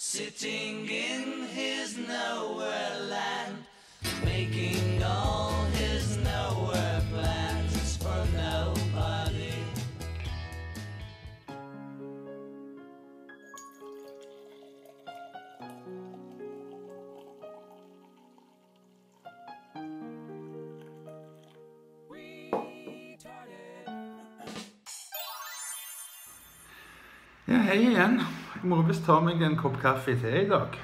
sitting in his nowhere land, making all his nowhere plans for nobody. Ja, hei igjen. Jeg må vist ta meg en kopp kaffe til i dag.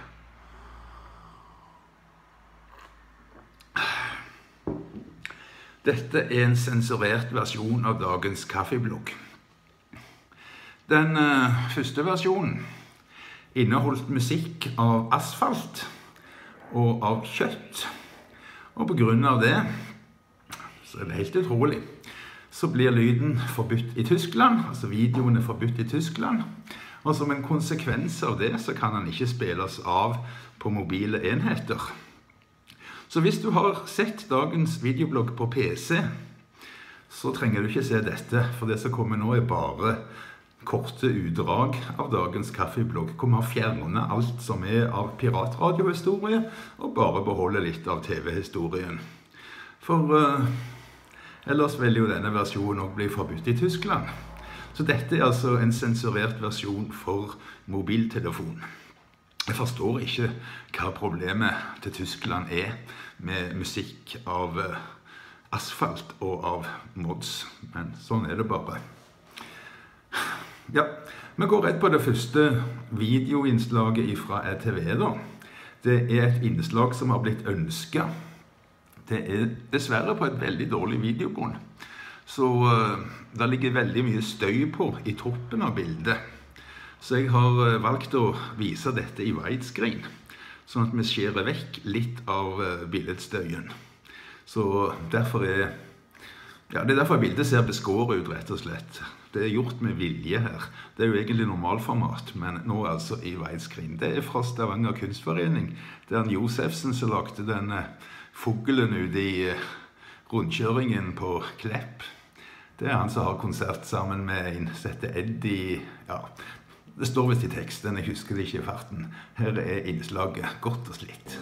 Dette er en sensurert versjon av dagens kaffeblogg. Den første versjonen inneholdt musikk av asfalt og av kjøtt. Og på grunn av det, så er det helt utrolig, så blir lyden forbudt i Tyskland, altså videoen er forbudt i Tyskland. Og som en konsekvens av det, så kan den ikke spilles av på mobile enheter. Så hvis du har sett dagens videoblogg på PC, så trenger du ikke se dette, for det som kommer nå er bare korte utdrag av dagens kaffeblogg, hvor man fjerner alt som er av piratradiohistorie, og bare beholder litt av TV-historien. For ellers vil jo denne versjonen også bli forbudt i Tyskland. Så dette er altså en sensurert versjon for mobiltelefon. Jeg forstår ikke hva problemet til Tyskland er med musikk av asfalt og av mods, men sånn er det bare. Ja, vi går rett på det første videoinnslaget fra RTV da. Det er et innslag som har blitt ønsket. Det er dessverre på et veldig dårlig videobånd. Så det ligger veldig mye støy på i toppen av bildet. Så jeg har valgt å vise dette i widescreen, sånn at vi skjærer vekk litt av billedstøyen. Så derfor det er derfor bildet ser beskåret ut, rett og slett. Det er gjort med vilje her. Det er jo egentlig normalformat, men nå altså i widescreen. Det er fra Stavanger Kunstforening. Det er Josefsen som lagde denne fuglen ute i rundkjøringen på Klepp. Det er han som har konsert sammen med en som heter Eddie. Ja, det står vist i teksten, jeg husker det ikke i farten. Her er innslaget godt og slitt.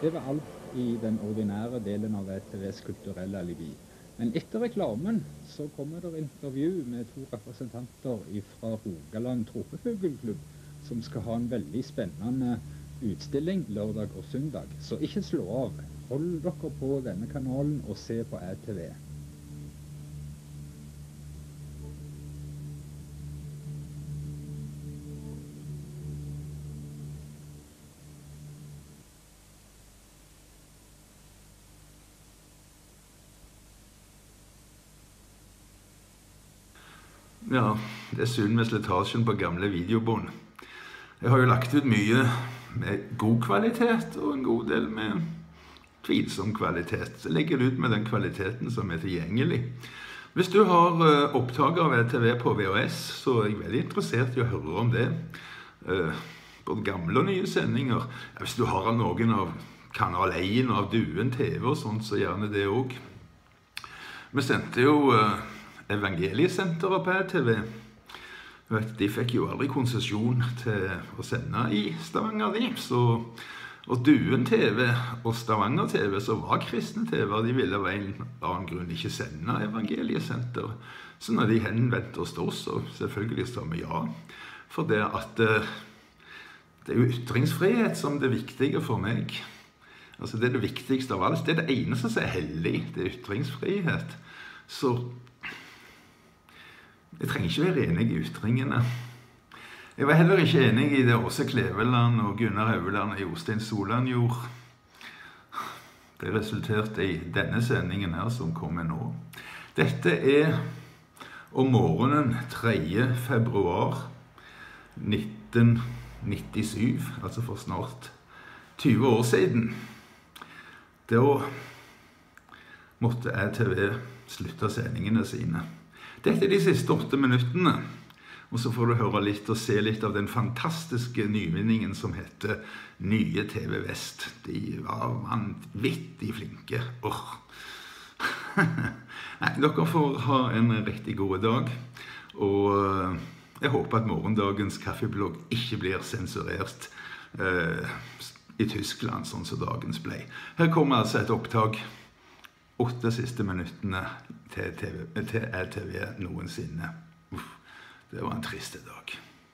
Det var alt i den ordinære delen av ETVs kulturelle alibi. Men etter reklamen så kommer det intervju med 2 representanter fra Rogaland Tropefuglklubb, som skal ha en veldig spennende utstilling lørdag og søndag. Så ikke slå av. Hold dere på denne kanalen og se på ETV. Ja, det er synd med slitasjen på gamle videobånd. Jeg har jo lagt ut mye med god kvalitet og en god del med tvilsom kvalitet. Så jeg legger ut med den kvaliteten som er tilgjengelig. Hvis du har opptaker av ETV på VHS, så er jeg veldig interessert i å høre om det. Både gamle og nye sendinger. Hvis du har noen av Kanal 1 og av Duen TV og sånt, så gjerne det også. Vi sendte jo Evangeliesenteret på ETV. De fikk jo aldri konsesjon til å sende i Stavanger, og Duen TV og Stavanger TV, så var kristne TV, de ville av en annen grunn ikke sende Evangeliesenteret. Så når de henvendte oss da, så selvfølgelig sa vi ja. For det at det er jo ytringsfrihet som det viktige for meg. Altså det er det viktigste av alt. Det er det eneste som er hellig, det er ytringsfrihet. Så jeg trenger ikke være enig i ytringene. Jeg var heller ikke enig i det Åse Kleveland og Gunnar Auland og Jostein Solan gjorde. Det resulterte i denne sendingen her som kommer nå. Dette er om morgenen 3. februar 1997, altså for snart 20 år siden. Da måtte ETV slutte sendingene sine. Dette er de siste 8 minuttene, og så får du høre litt og se litt av den fantastiske nyvinningen som heter Nye TV Vest. De var vanvittig flinke. Nei, dere får ha en riktig god dag, og jeg håper at morgendagens kaffeblogg ikke blir sensurert i Tyskland, sånn som dagens ble. Her kommer altså et opptak 8 siste minuttene til ETV noensinne. Det var en triste dag.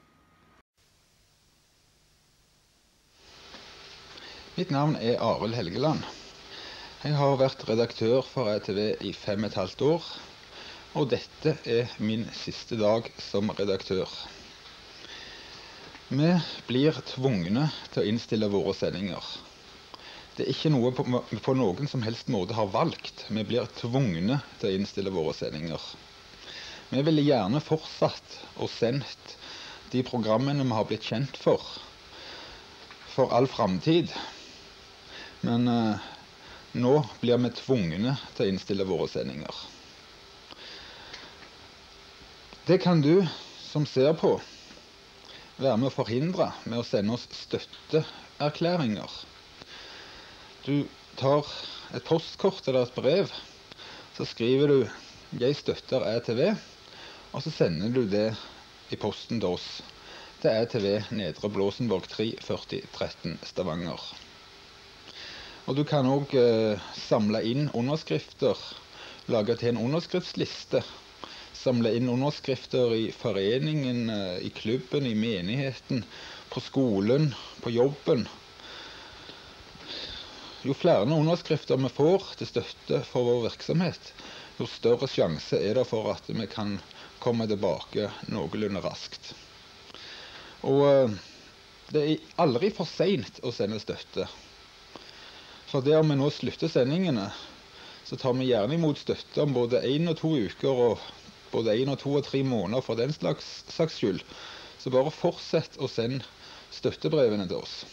Mitt navn er Arild Helgeland. Jeg har vært redaktør for ETV i 5,5 år, og dette er min siste dag som redaktør. Vi blir tvungne til å innstille våre sendinger. Det er ikke noe på noen som helst måte har valgt. Vi blir tvungne til å innstille våre sendinger. Vi ville gjerne fortsatt og sendt de programmene vi har blitt kjent for all fremtid. Men nå blir vi tvungne til å innstille våre sendinger. Det kan du som ser på være med å forhindre med å sende oss støtteerklæringer. Du tar et postkort eller et brev, så skriver du «Jeg støtter ETV», og så sender du det i posten til oss. Det er ETV Nedre Blåsenborg 3 40 13 Stavanger. Og du kan også samle inn underskrifter, lage til en underskriftsliste, samle inn underskrifter i foreningen, i klubben, i menigheten, på skolen, på jobben. Jo flere underskrifter vi får til støtte for vår virksomhet, jo større sjanse er det for at vi kan komme tilbake noenlunde raskt. Og det er aldri for sent å sende støtte. For det om vi nå slutter sendingene, så tar vi gjerne imot støtte om både 1 og 2 uker, og både 1 og 2 og 3 måneder for den slags skyld. Så bare fortsett å sende støttebrevene til oss.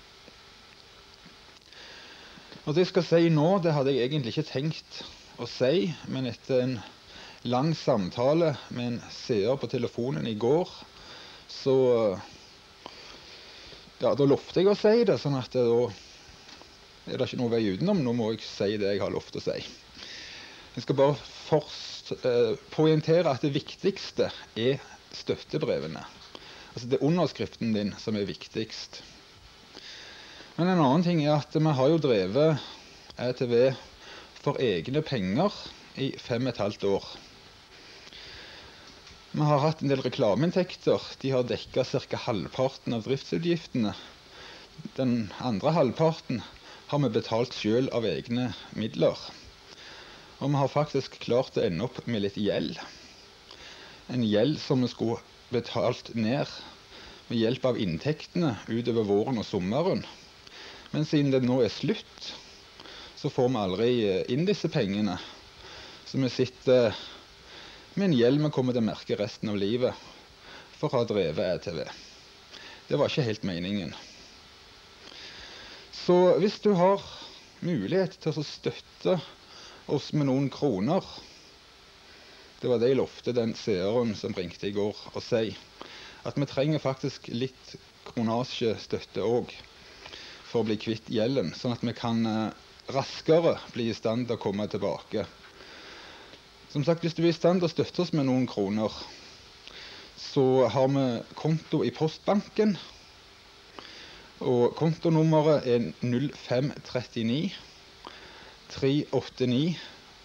Og det jeg skal si nå, det hadde jeg egentlig ikke tenkt å si, men etter en lang samtale med en seer på telefonen i går, så ja, da lovte jeg å si det, sånn at da er det ikke noe vei utenom. Nå må jeg si det jeg har lovt å si. Jeg skal bare først poengtere at det viktigste er støttebrevene. Altså det er underskriften din som er viktigst. Men en annen ting er at vi har jo drevet ETV for egne penger i 5,5 år. Vi har hatt en del reklameinntekter. De har dekket ca. halvparten av driftsutgiftene. Den andre halvparten har vi betalt selv av egne midler. Og vi har faktisk klart å ende opp med litt gjeld. En gjeld som vi skulle betalt ned med hjelp av inntektene utover våren og sommeren. Men siden det nå er slutt, så får vi aldri inn disse pengene. Så vi sitter med en gjeld vi kommer til å merke resten av livet for å ha drevet ETV. Det var ikke helt meningen. Så hvis du har mulighet til å støtte oss med noen kroner, det var det jeg lovte den seeren som ringte i går å si, at vi trenger faktisk litt kronasjestøtte også for å bli kvitt gjelden, sånn at vi kan raskere bli i stand til å komme tilbake. Som sagt, hvis du er i stand til å støtte oss med noen kroner, så har vi konto i Postbanken, og kontonummeret er 0539 389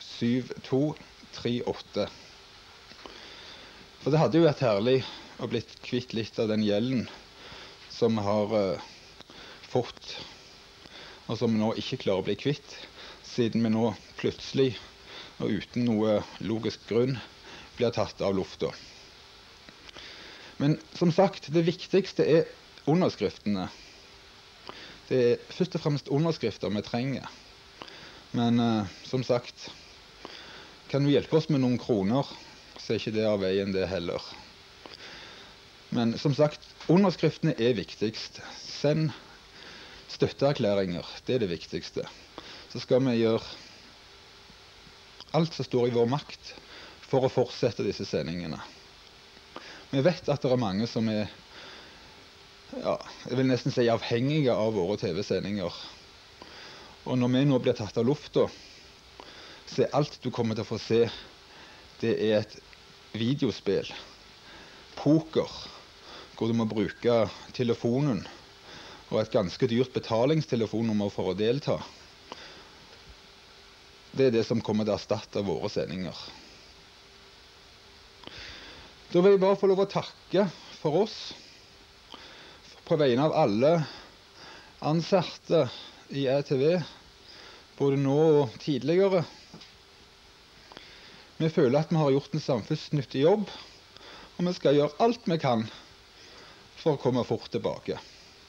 7238. For det hadde jo vært herlig å bli kvitt litt av den gjelden som vi har fått, og som vi nå ikke klarer å bli kvitt, siden vi nå plutselig og uten noe logisk grunn blir tatt av lufta. Men som sagt, det viktigste er underskriftene. Det er først og fremst underskrifter vi trenger. Men som sagt, kan du hjelpe oss med noen kroner, så er ikke det av veien det heller. Men som sagt, underskriftene er viktigst. Send støtteerklæringer, det er det viktigste. Så skal vi gjøre alt som står i vår makt for å fortsette disse sendingene. Vi vet at det er mange som er, jeg vil nesten si avhengige av våre TV-sendinger. Og når vi nå blir tatt av lufta, så er alt du kommer til å få se, det er et videospill, poker, hvor du må bruke telefonen og et ganske dyrt betalingstelefonnummer for å delta. Det er det som kommer til å erstatte våre sendinger. Da vil jeg bare få lov å takke for oss, på vegne av alle ansatte i ETV, både nå og tidligere. Vi føler at vi har gjort en samfunnsnyttig jobb, og vi skal gjøre alt vi kan for å komme fort tilbake.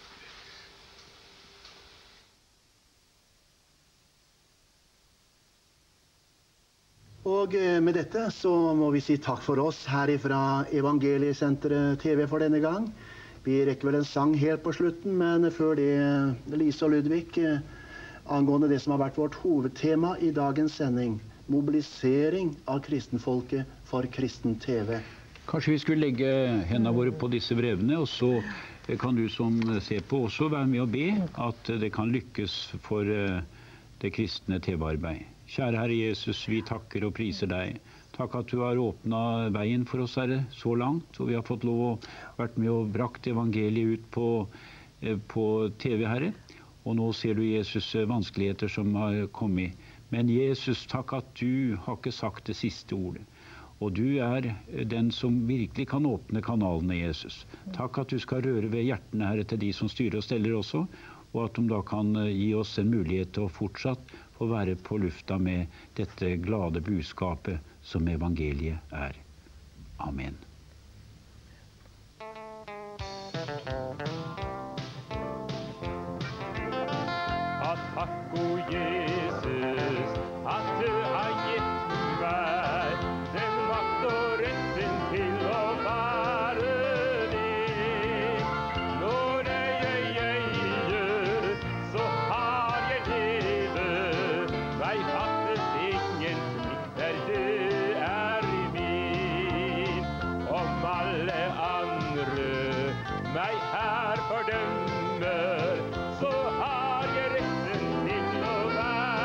Og med dette så må vi si takk for oss her fra Evangeliesenteret TV for denne gang. Vi rekker vel en sang helt på slutten, men før det, Lise og Ludvig, angående det som har vært vårt hovedtema i dagens sending, mobilisering av kristenfolket for kristen TV. Kanskje vi skulle legge hendene våre på disse brevene, og så kan du som ser på også være med og be at det kan lykkes for det kristne TV-arbeid. Kjære Herre Jesus, vi takker og priser deg. Takk at du har åpnet veien for oss, Herre, så langt, og vi har fått lov å vært med og brakt evangeliet ut på TV, Herre. Og nå ser du, Jesus, vanskeligheter som har kommet. Men Jesus, takk at du har ikke sagt det siste ordet. Og du er den som virkelig kan åpne kanalene, Jesus. Takk at du skal røre ved hjertene, Herre, til de som styrer og steller også, og at de da kan gi oss en mulighet til å fortsatt få være på lufta med dette glade budskapet som evangeliet er. Amen. Takk, o Jesus, at du har gitt meg den makt og retten til å være din. Når jeg gjør, så har jeg levet. Meg fattes ingen plikt, det er min. Om alle andre meg her fordømmer, så har jeg retten til å være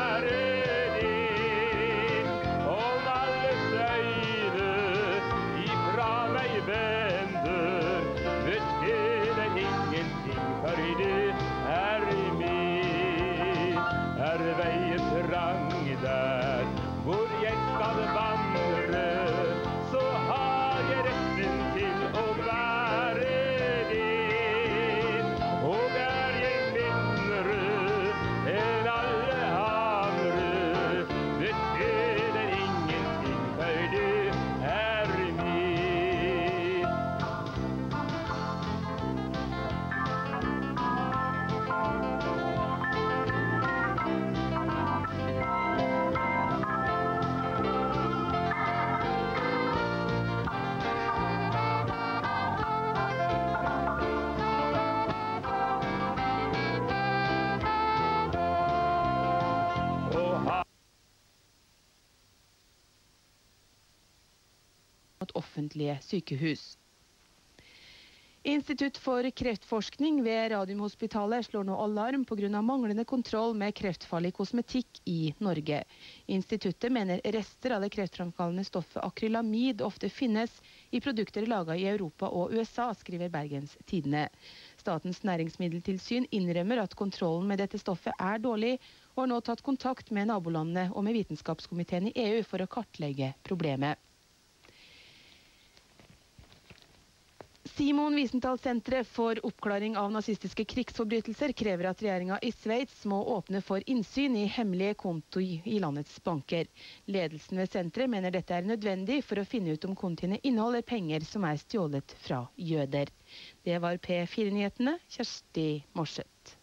offentlige sykehus. Institutt for kreftforskning ved Radiumhospitalet slår nå alarm på grunn av manglende kontroll med kreftfarlig kosmetikk i Norge. Instituttet mener rester av det kreftframkallende stoffet akrylamid ofte finnes i produkter laget i Europa og USA, skriver Bergens Tidende. Statens næringsmiddeltilsyn innrømmer at kontrollen med dette stoffet er dårlig, og har nå tatt kontakt med nabolandene og med vitenskapskomiteen i EU for å kartlegge problemet. Simon Wiesenthal-senteret for oppklaring av nazistiske krigsforbrytelser krever at regjeringen i Sveits må åpne for innsyn i hemmelige konto i landets banker. Ledelsen ved senteret mener dette er nødvendig for å finne ut om kontiene inneholder penger som er stjålet fra jøder. Det var P4-nyhetene, Kjersti Morseth.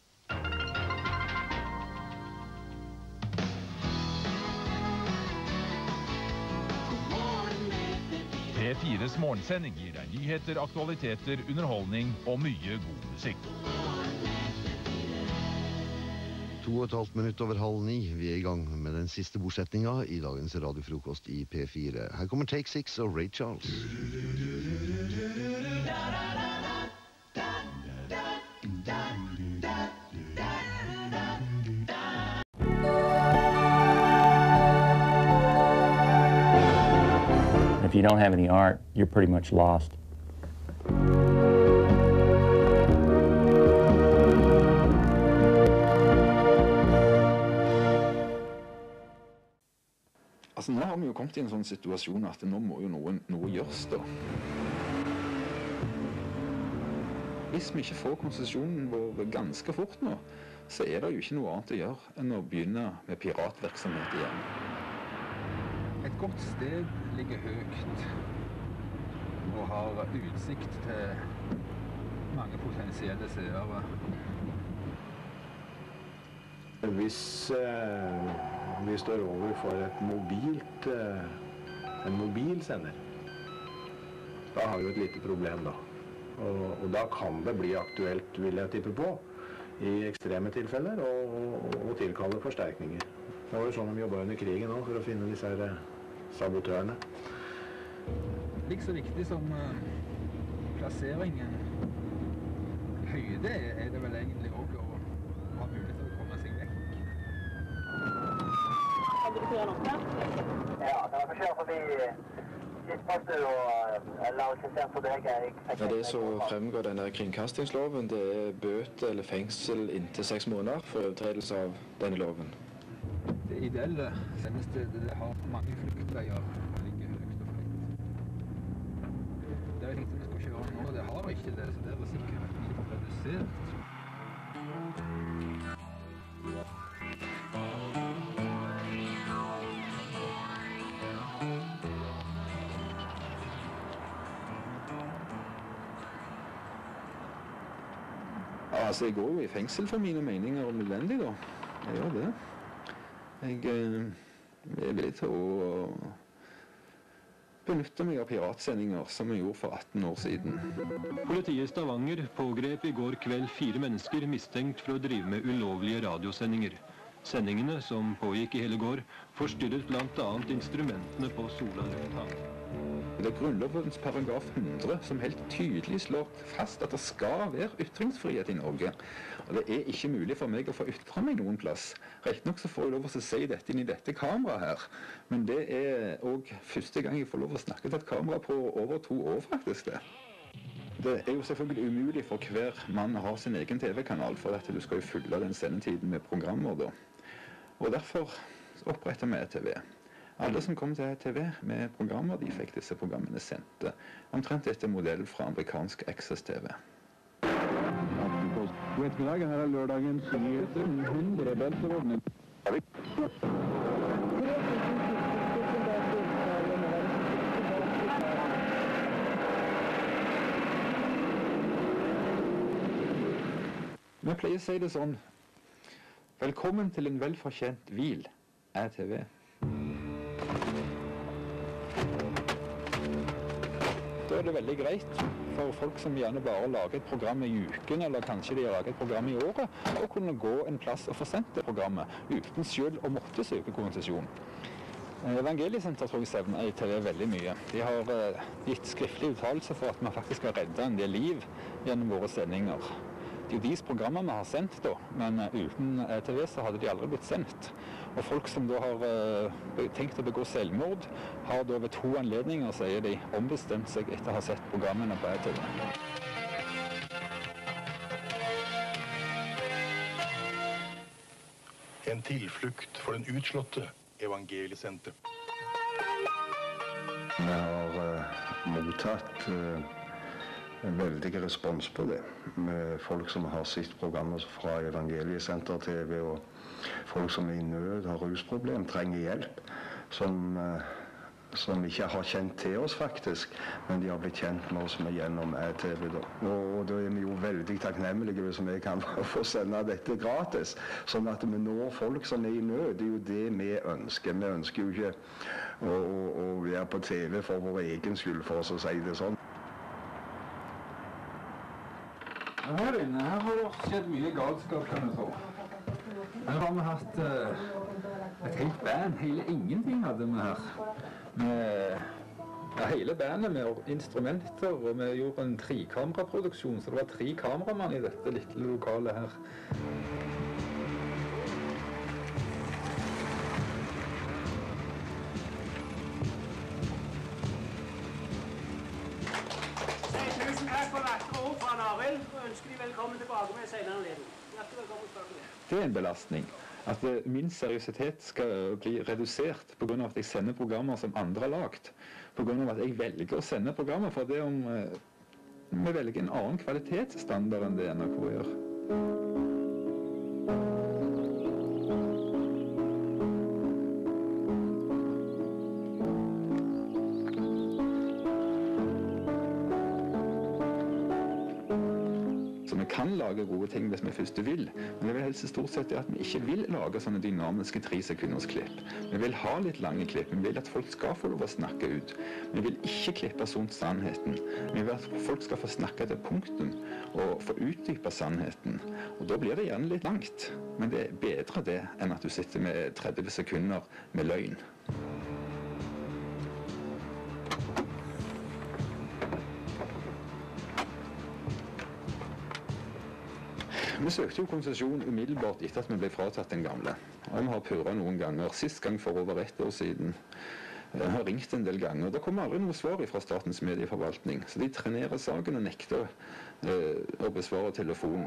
P4s morgensending gir deg nyheter, aktualiteter, underholdning og mye god musikk. 2,5 minutter over 8:30. Vi er i gang med den siste bordsetninga i dagens radiofrokost i P4. Her kommer Take 6 og Ray Charles. If you don't have any art, you're pretty much lost. Altså, nå har vi jo kommet i en sånn situasjon at nå må jo noe gjøres da. Hvis vi ikke får konsesjonen vår ganske fort nå, så er det jo ikke noe annet å gjøre enn å begynne med piratvirksomhet igjen. Et godt sted ligger høyt og har utsikt til mange potensielle seere. Hvis vi står overfor en mobilsender, da har vi jo et lite problem da. Og da kan det bli aktuelt, vil jeg tippe på, i ekstreme tilfeller, og tilkalle forsterkninger. Det var jo sånn de jobbet under krigen nå, for å finne disse her sabotørene. Like så viktig som plasseringen. Høyde er det vel egentlig også å ha mulighet til å komme seg vekk. Kan du gjøre noe? Ja, kan jeg få kjøre forbi Kistposter og lagsystem for deg? Ja, det som fremgår denne kringkastingsloven, det er bøter eller fengsel inntil 6 måneder for overtredelse av denne loven. Det ideelle sendestedet, det har mange fluktveier og ligger høyt og fritt. Det er litt vi skal kjøre nå, det har ikke det, så det er sikkerheten litt redusert. Altså, jeg går jo i fengsel for mine meninger om nødvendig da. Jeg gjør det. Jeg er villig til å benytte meg av piratsendinger som jeg gjorde for 18 år siden. Politiet i Stavanger pågrep i går kveld 4 mennesker mistenkt for å drive med ulovlige radiosendinger. Sendingene, som pågikk i hele går, forstyrret blant annet instrumentene på Sola-lufthavn. Det er Grunnlovens paragraf 100 som helt tydelig slår fast at det skal være ytringsfrihet i Norge. Og det er ikke mulig for meg å få ytre meg noen plass. Rett nok så får jeg lov å si dette inn i dette kameraet her. Men det er også første gang jeg får lov å snakke til et kamera på over 2 år faktisk det. Det er jo selvfølgelig umulig for hver mann å ha sin egen TV-kanal, for at du skal jo fylle den sendetiden med programmer da. Og derfor oppretter vi TV. Alle som kom til TV med programmer, de fikk disse programmene sendt. Omtrent etter modell fra amerikansk XS-TV. God ettermiddag, her er lørdagens nyheter. 100 beltevogner. Vi pleier å si det sånn: velkommen til en velfortjent hvil, TV. Da er det veldig greit for folk som gjerne bare lager et program i uken, eller kanskje de lager et program i året, å kunne gå en plass og få sendt det programmet uten selv å måtte søke konsesjon. Evangeliesenteret tror jeg savner ITV veldig mye. De har gitt skriftlig uttalelse for at vi faktisk har reddet en del liv gjennom våre sendinger. Det er jo deres programmer vi har sendt da, men uten ITV så hadde de aldri blitt sendt. Og folk som da har tenkt å begå selvmord, har da ved 2 anledninger, sier de, ombestemt seg etter å ha sett programmene på ITV. En tilflukt for den utslåtte Evangeliesenteret. Vi har mottatt en veldig respons på det, med folk som har sett programmer fra Evangeliesenter TV, og folk som er i nød, har rusproblem, trenger hjelp, som ikke har kjent til oss faktisk, men de har blitt kjent med oss gjennom TV da. Og da er vi jo veldig takknemlige hvis vi kan få sende dette gratis, sånn at vi når folk som er i nød. Det er jo det vi ønsker. Vi ønsker jo ikke å være på TV for vår egen skyld, for oss å si det sånn. Her inne, her har det skjedd mye galskap, kan jeg tro. Her har vi hatt et helt band, hele ingenting hadde vi her. Hele bandet med instrumenter, og vi gjorde en 3-kameraproduksjon, så det var 3 kameramann i dette lille lokalet her. Tusen takk for vakre ord fra Arild, og ønsker de velkommen tilbake med senere anledning. Hjertelig velkommen tilbake. Det er en belastning. At min seriøsitet skal bli redusert på grunn av at jeg sender programmer som andre har lagt. På grunn av at jeg velger å sende programmer, for det om vi velger en annen kvalitetsstandard enn det NRK gjør. Vi kan lage gode ting hvis vi først vil, men det vil helst stort sett at vi ikke vil lage sånne dynamiske 3-sekunders klipp. Vi vil ha litt lange klipp, vi vil at folk skal få lov å snakke ut. Vi vil ikke klippe sånt sannheten. Vi vil at folk skal få snakke til punktum og få utdype sannheten. Og da blir det gjerne litt langt, men det er bedre det enn at du sitter med 30 sekunder med løgn. Vi søkte jo konsesjon umiddelbart etter at vi ble fratatt den gamle. Og vi har purret noen ganger, sist gang for over 1 år siden. Jeg har ringt en del ganger. Det kommer aldri noe svar fra Statens medieforvaltning, så de trenerer saken og nekter å besvare telefonen.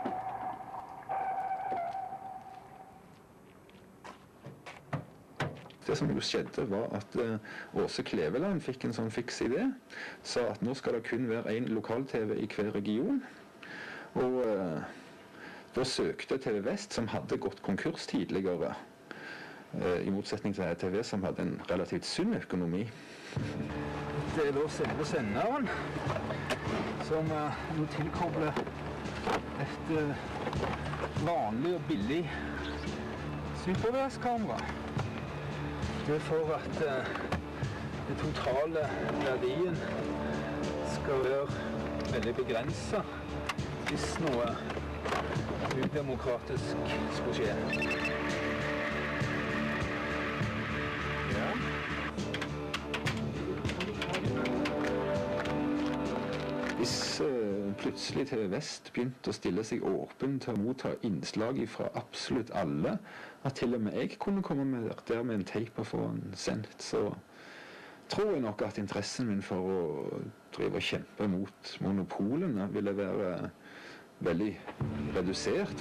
Det som jo skjedde var at Åse Kleveland fikk en sånn fiks idé, sa at nå skal det kun være en lokal-TV i hver region, og da søkte TV Vest, som hadde gått konkurs tidligere, i motsetning til TV, som hadde en relativt sunn økonomi. Det er da selve senderen, som nå tilkobler et vanlig og billig Super-VS-kamera. Det er for at den totale verdien skal være veldig begrenset hvis noe udemokratisk skulle skje. Ja. Hvis plutselig TV Vest begynte å stille seg åpen til å motta innslag fra absolutt alle, at til og med jeg kunne komme der med en tape og få den sendt, så tror jeg nok at interessen min for å drive og kjempe mot monopolene ville være veldig redusert.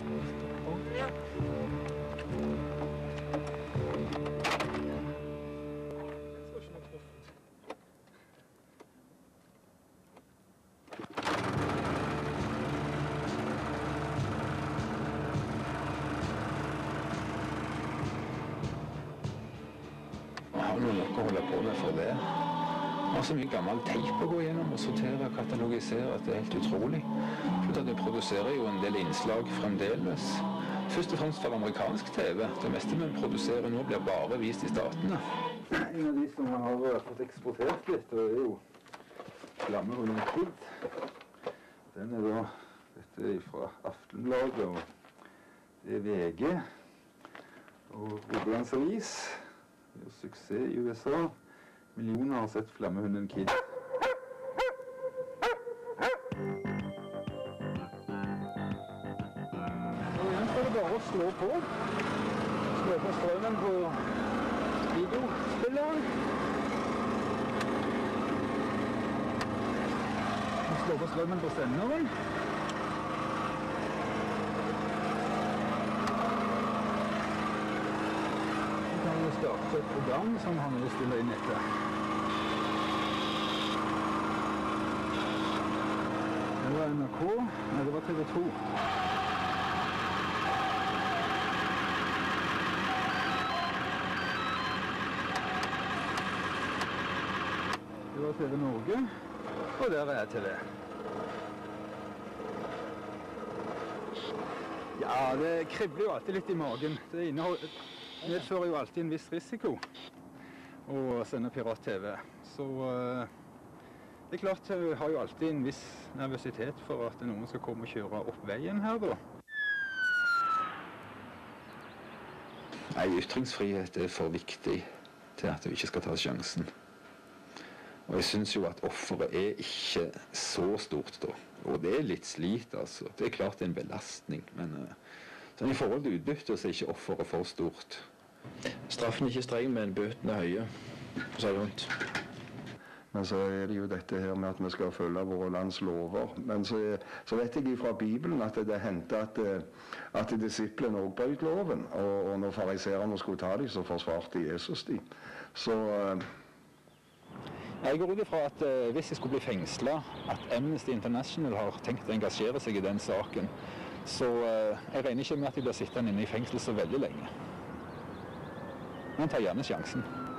Har du noe å holde på med for det? Jeg har så mye gammel teip å gå gjennom og sortere og katalogisere at det er helt utrolig. Det produserer jo en del innslag fremdeles. Først og fremst for amerikansk TV. Det meste vi produserer nå blir bare vist i statene. En av de som har fått eksportert litt, og er jo Flammehunden Kid. Den er da, dette er fra Aftenbladet, og det er VG, og Rogalands Avis. Det er jo suksess i USA. Millioner har sett flammehunden Kid. Og igjen skal det bare å slå på. Slå på strømmen på videospilleren. Og slå på strømmen på senderen. Så kan vi starte et program som han vil stille inn etter. Det var NRK. Nei, det var TV 2. Det var TV Norge, og der er TV. Ja, det kribler jo alltid litt i magen. Det medfører jo alltid en viss risiko å sende pirat-TV. Så det er klart, jeg har jo alltid en viss nervøsitet for at noen skal komme og kjøre opp veien her, da. Nei, ytringsfrihet er for viktig til at vi ikke skal ta sjansen. Og jeg synes jo at offeret er ikke så stort da. Og det er litt slit, altså. Det er klart det er en belastning, men sånn i forhold til utbytte så er ikke offeret for stort. Straffen er ikke streng, men bøtene er høye. Så er det vondt. Men så er det jo dette her med at vi skal følge våre lands lover. Men så vet jeg fra Bibelen at det hendte at disiplene også brøt loven. Og når fariserene skulle ta dem, så forsvarte Jesus dem. Så jeg går ut ifra at hvis jeg skulle bli fengslet, at Amnesty International har tenkt å engasjere seg i den saken, så jeg regner ikke med at de blir sittende inne i fengsel så veldig lenge. Men tar gjerne sjansen.